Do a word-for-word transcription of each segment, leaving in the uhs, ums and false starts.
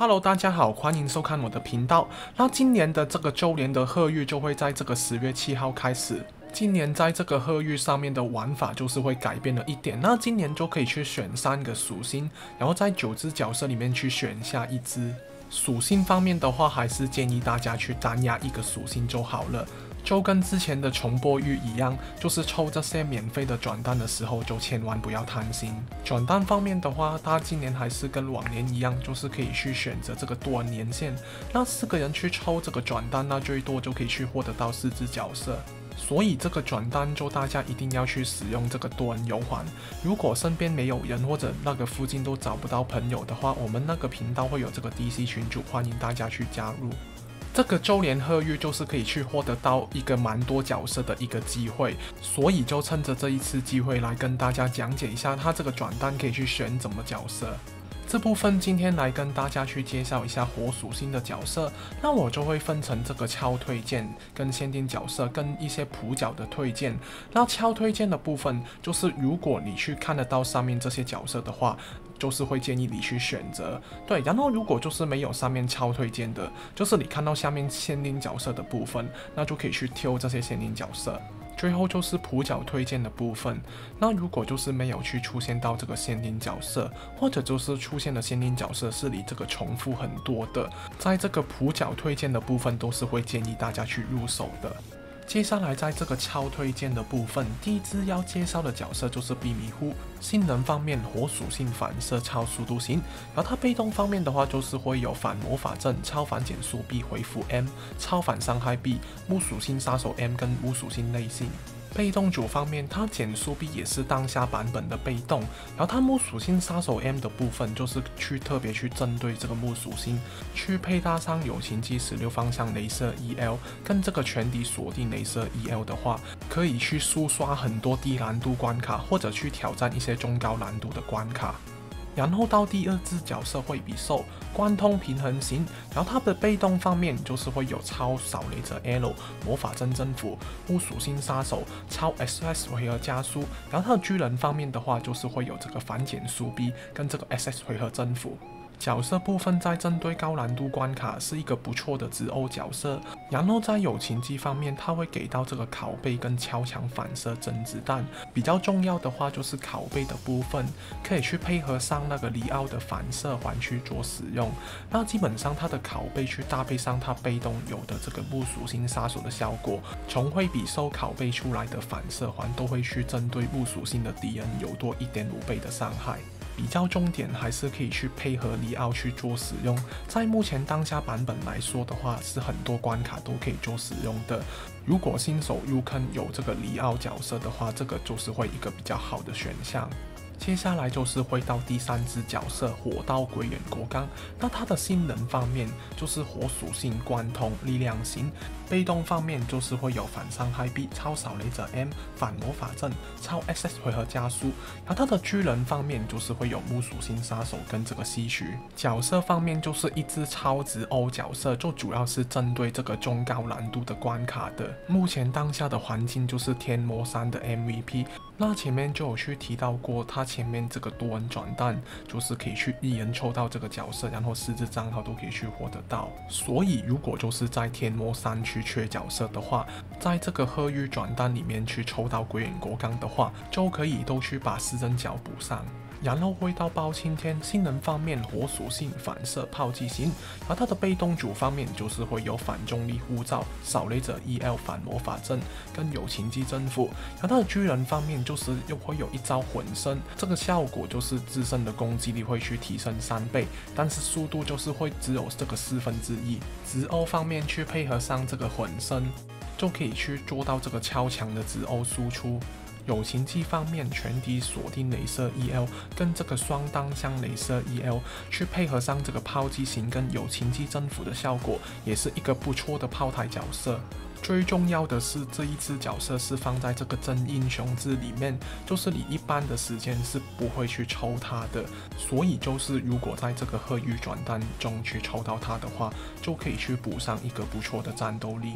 Hello， 大家好，欢迎收看我的频道。那今年的这个周年的贺玉就会在这个十月七号开始。今年在这个贺玉上面的玩法就是会改变了一点。那今年就可以去选三个属性，然后在九只角色里面去选下一只。属性方面的话，还是建议大家去单压一个属性就好了。就跟之前的重播玉一样，就是抽这些免费的转蛋的时候，就千万不要贪心。转蛋方面的话，它今年还是跟往年一样，就是可以去选择这个多人连线，那四个人去抽这个转蛋，那最多就可以去获得到四只角色。所以这个转单就大家一定要去使用这个多人游环。如果身边没有人或者那个附近都找不到朋友的话，我们那个频道会有这个 D C 群组，欢迎大家去加入。这个周年贺玉就是可以去获得到一个蛮多角色的一个机会，所以就趁着这一次机会来跟大家讲解一下它这个转单可以去选怎么角色。这部分今天来跟大家去介绍一下火属性的角色，那我就会分成这个超推荐、跟限定角色、跟一些普角的推荐。那超推荐的部分就是如果你去看得到上面这些角色的话，就是会建议你去选择。对，然后如果就是没有上面超推荐的，就是你看到下面限定角色的部分，那就可以去挑这些限定角色。最后就是普角推荐的部分，那如果就是没有去出现到这个限定角色，或者就是出现的限定角色是你这个重复很多的，在这个普角推荐的部分都是会建议大家去入手的。接下来在这个超推荐的部分，第一支要介绍的角色就是碧迷糊。性能方面，火属性反射超速度型，然后它被动方面的话，就是会有反魔法阵、超反减速 B 回复 M、超反伤害 B、木属性杀手 M 跟无属性类性。被动组方面，它减速 B 也是当下版本的被动，然后它木属性杀手 M 的部分就是去特别去针对这个木属性，去配搭上友情机十六方向雷射 E L 跟这个全敌锁定雷射 E L 的话，可以去速刷很多低难度关卡，或者去挑战一些中高难度的关卡。然后到第二只角色惠比寿，贯通平衡型，然后它的被动方面就是会有超扫雷者 L、魔法阵征服、木属性杀手、超 S S 回合加速，然后它的巨人方面的话就是会有这个反减速 B 跟这个 S S 回合征服。角色部分在针对高难度关卡是一个不错的直欧角色，然后在友情机方面，它会给到这个拷贝跟超强反射真子弹。比较重要的话就是拷贝的部分，可以去配合上那个里奥的反射环去做使用。那基本上它的拷贝去搭配上它被动有的这个木属性杀手的效果，从惠比寿拷贝出来的反射环都会去针对木属性的敌人有多 一点五 倍的伤害。比较重点还是可以去配合里奥去做使用，在目前当下版本来说的话，是很多关卡都可以做使用的。如果新手入坑有这个里奥角色的话，这个就是会一个比较好的选项。接下来就是会到第三只角色火刀鬼远国刚，那它的性能方面就是火属性贯通力量型，被动方面就是会有反伤害 B、超扫雷者 M、反魔法阵、超 S S 回合加速，然后它的巨人方面就是会有木属性杀手跟这个吸取。角色方面就是一只超直欧角色，就主要是针对这个中高难度的关卡的。目前当下的环境就是天魔山的 M V P。那前面就有去提到过，它前面这个多人转蛋就是可以去一人抽到这个角色，然后四只账号都可以去获得到。所以如果就是在天魔山区缺角色的话，在这个贺玉转蛋里面去抽到鬼远国刚的话，就可以都去把四针脚补上。然后会到包青天，性能方面火属性反射炮击型，而它的被动组方面就是会有反重力护罩、扫雷者 E L 反魔法阵跟友情机征服。而它的巨人方面就是又会有一招混身，这个效果就是自身的攻击力会去提升三倍，但是速度就是会只有这个四分之一。直欧方面去配合上这个混身，就可以去做到这个超强的直欧输出。友情机方面，全敌锁定雷射 E L 跟这个双当向雷射 E L 去配合上这个炮击型跟友情机征服的效果，也是一个不错的炮台角色。最重要的是，这一只角色是放在这个真英雄志里面，就是你一般的时间是不会去抽它的，所以就是如果在这个贺玉转蛋中去抽到它的话，就可以去补上一个不错的战斗力。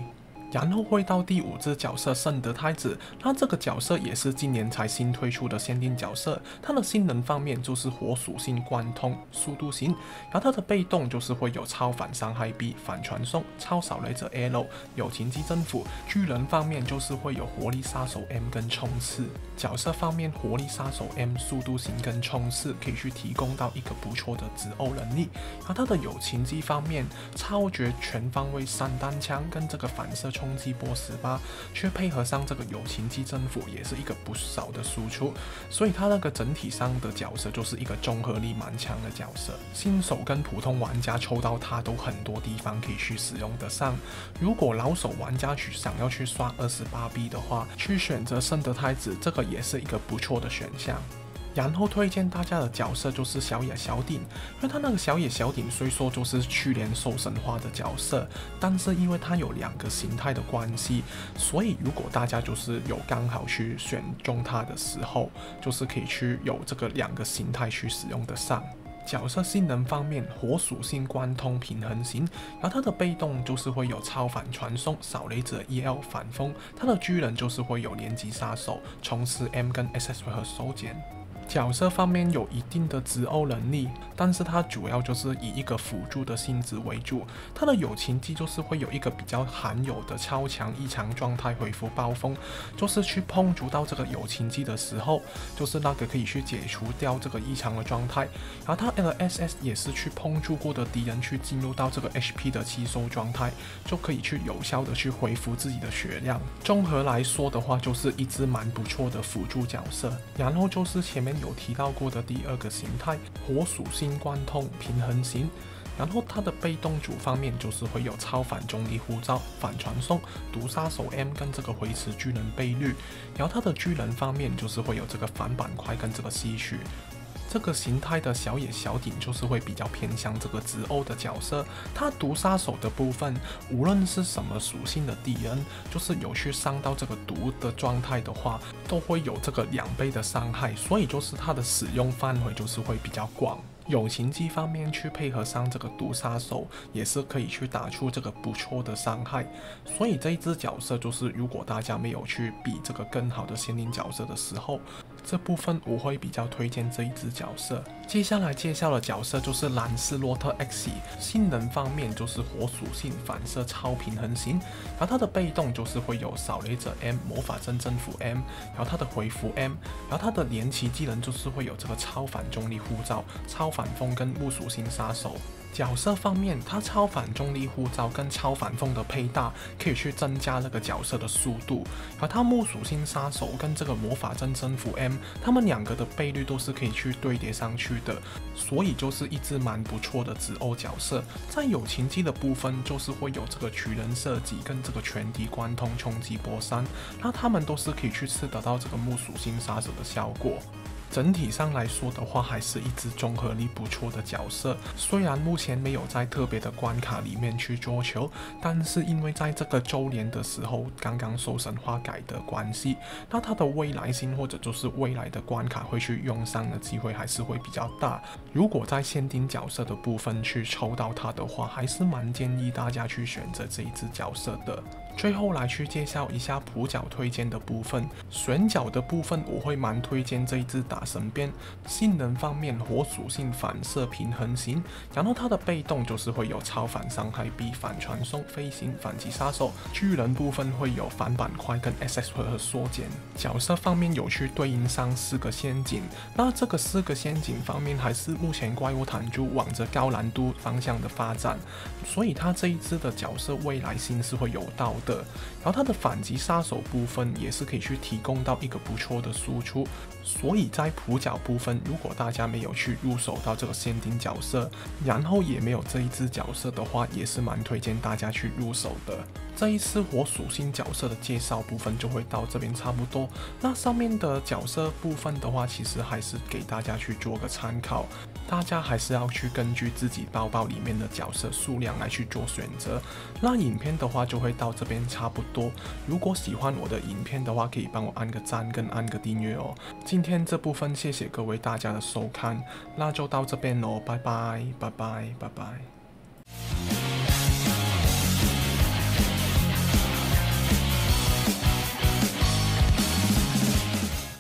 然后会到第五只角色圣德太子，那这个角色也是今年才新推出的限定角色，它的性能方面就是火属性贯通速度型，然后它的被动就是会有超反伤害 B、反传送、超扫雷者 L、友情击政府。巨人方面就是会有活力杀手 M 跟冲刺。角色方面，活力杀手 M 速度型跟冲刺可以去提供到一个不错的直殴能力，然后它的友情击方面，超绝全方位散弹枪跟这个反射冲击波十八，却配合上这个友情击征服，也是一个不少的输出，所以它那个整体上的角色就是一个综合力蛮强的角色。新手跟普通玩家抽到它都很多地方可以去使用得上。如果老手玩家去想要去刷二十八 B 的话，去选择圣德太子，这个也是一个不错的选项。然后推荐大家的角色就是小野小鼎，因为他那个小野小鼎虽说就是去年兽神化的角色，但是因为它有两个形态的关系，所以如果大家就是有刚好去选中它的时候，就是可以去有这个两个形态去使用得上。角色性能方面，火属性贯通平衡型，然后它的被动就是会有超反传送、扫雷者 E L 反风，它的巨人就是会有连击杀手、冲刺 M 跟 S S 回合收减。角色方面有一定的直殴能力，但是它主要就是以一个辅助的性质为主。它的友情技就是会有一个比较罕有的超强异常状态回复暴风，就是去碰触到这个友情技的时候，就是那个可以去解除掉这个异常的状态。然后它的 S S 也是去碰触过的敌人去进入到这个 H P 的吸收状态，就可以去有效的去恢复自己的血量。综合来说的话，就是一支蛮不错的辅助角色。然后就是前面有提到过的第二个形态，火属性贯通平衡型，然后它的被动组方面就是会有超反重力护罩、反传送、毒杀手 M 跟这个回池巨人倍率，然后它的巨人方面就是会有这个反板块跟这个吸血。这个形态的小野小鼎就是会比较偏向这个直殴的角色，它毒杀手的部分，无论是什么属性的敌人，就是有去伤到这个毒的状态的话，都会有这个两倍的伤害，所以就是它的使用范围就是会比较广。友情技方面去配合上这个毒杀手，也是可以去打出这个不错的伤害。所以这一只角色就是，如果大家没有去比这个更好的限定角色的时候，这部分我会比较推荐这一只角色。接下来介绍的角色就是兰斯洛特 X， 性能方面就是火属性反射超平衡型，然后它的被动就是会有扫雷者 M、魔法阵征服 M， 然后它的回复 M， 然后它的连击技能就是会有这个超反重力护罩、超反风跟木属性杀手。角色方面，它超反重力护罩跟超反风的配搭可以去增加那个角色的速度，而它木属性杀手跟这个魔法阵征服 M， 它们两个的倍率都是可以去堆叠上去的，所以就是一只蛮不错的直殴角色。在友情技的部分，就是会有这个取人射击跟这个全敌贯通冲击波三，那它们都是可以去吃得到这个木属性杀手的效果。整体上来说的话，还是一支综合力不错的角色。虽然目前没有在特别的关卡里面去捉球，但是因为在这个周年的时候刚刚兽神化改的关系，那它的未来性或者就是未来的关卡会去用上的机会还是会比较大。如果在限定角色的部分去抽到它的话，还是蛮建议大家去选择这一支角色的。最后来去介绍一下普角推荐的部分。选角的部分我会蛮推荐这一支打神鞭。性能方面，火属性反射平衡型，然后它的被动就是会有超反伤害 B、反传送、飞行、反击杀手。巨人部分会有反板块跟 S S 回合缩减。角色方面有去对应上四个陷阱，那这个四个陷阱方面还是目前怪物弹珠往着高难度方向的发展，所以它这一支的角色未来性是会有到的。然后它的反击杀手部分也是可以去提供到一个不错的输出，所以在普角部分，如果大家没有去入手到这个限定角色，然后也没有这一支角色的话，也是蛮推荐大家去入手的。这一次火属性角色的介绍部分就会到这边差不多，那上面的角色部分的话，其实还是给大家去做个参考，大家还是要去根据自己包包里面的角色数量来去做选择。那影片的话就会到这边差不多，如果喜欢我的影片的话，可以帮我按个赞跟按个订阅哦。今天这部分谢谢各位大家的收看，那就到这边喽，拜拜拜拜拜拜。